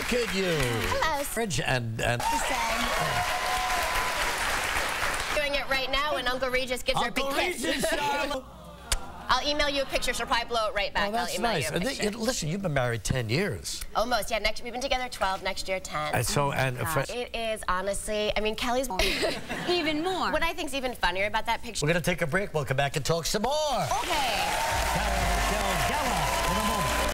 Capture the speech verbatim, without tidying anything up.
Look at you. Hello. Regis and and. Doing it right now when Uncle Regis gives her a big Uncle kiss. Regis, Charlotte. I'll email you a picture. She'll probably blow it right back. Oh, that's I'll email nice. you a picture. Listen, you've been married ten years. Almost, yeah. Next, we've been together twelve. Next year, ten. And so, and Uh, it is honestly. I mean, Kelly's even more. What I think's even funnier about that picture. we're gonna take a break. We'll come back and talk some more. Okay. Michelle Gellar.